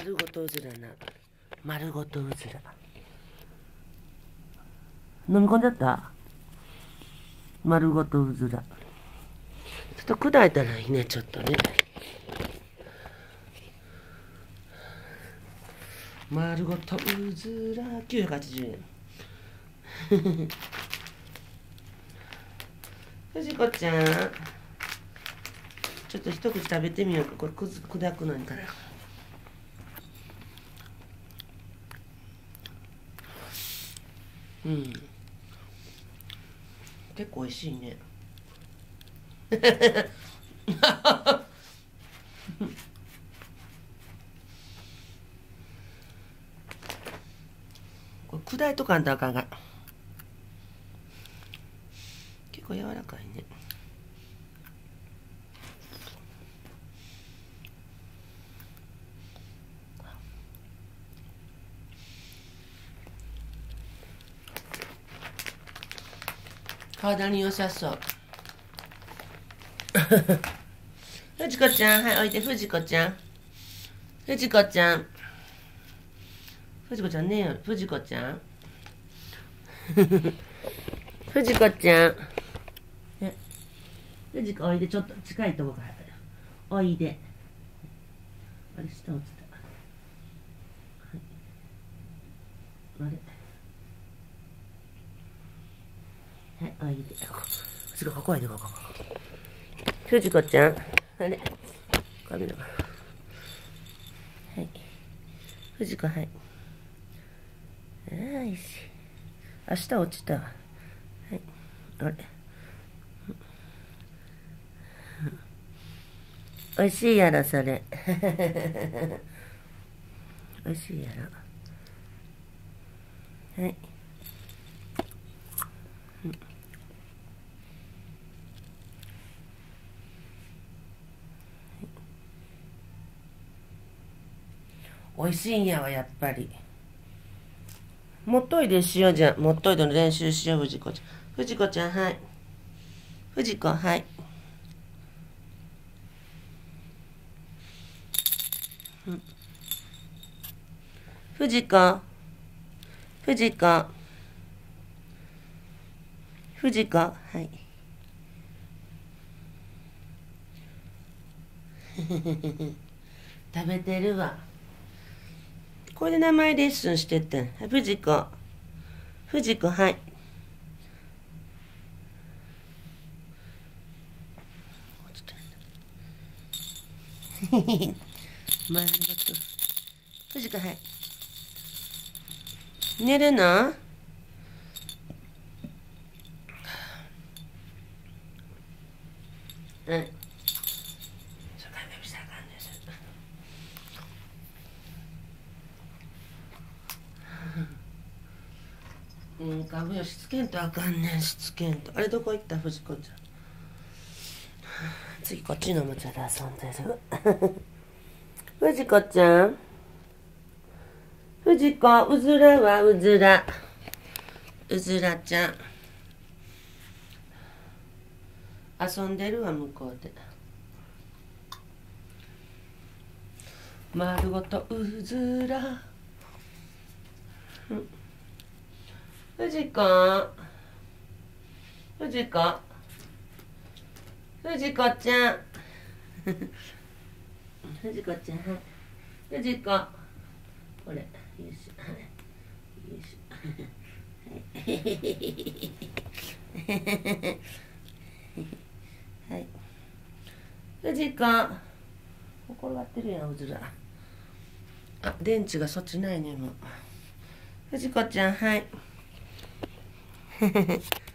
丸ごとうずらな。丸ごとうずら。飲み込んじゃった。丸ごとうずら。ちょっと砕いたらいいね、ちょっとね。丸ごとうずら980円。藤子ちゃん、ちょっと一口食べてみようか。これ砕くのにから。うん。結構美味しいね。これ砕いとかんとあかんが。結構柔らかいね。体に良さそう。藤子ちゃん、はい、おいで、藤子ちゃん。藤子ちゃん。藤子ちゃんねえよ、藤子ちゃん。藤子ちゃん。藤子おいで、ちょっと近いとこから。おいで。あれ、下落ちた。はい。あれ。はい、おいで。藤子、ここおいで、ここ。藤子ちゃん。あれ。カメラが。はい。藤子、はい。ああ、いいし。明日落ちたわ。はい。あれ。おいしいやろ、それ。おいしいやろ。はい。おいしいんやわ、やっぱり。もっといでしようじゃん。もっといでの練習しよう、藤子ちゃん。藤子ちゃん、はい。藤子、はい。藤子。藤子。藤子、はい。食べてるわ。これで名前レッスンしてってん。藤子。藤子、はい。まあ、ありがとう。藤子、はい。寝るの？うん。かぶよしつけんとあかんねん、しつけんと。あれどこ行った藤子ちゃん。次こっちのおもちゃで遊んでる。藤子ちゃん。藤子、うずらはうずら。うずらちゃん。遊んでるわ、向こうで。丸ごとうずら。藤子。藤子。藤子ちゃん。藤子ちゃん。藤子。これ。よいしょ。よいしょ。はい。藤子。転がってるやん、うずら。あ、電池がそっちないね、もう。藤子ちゃん、はい。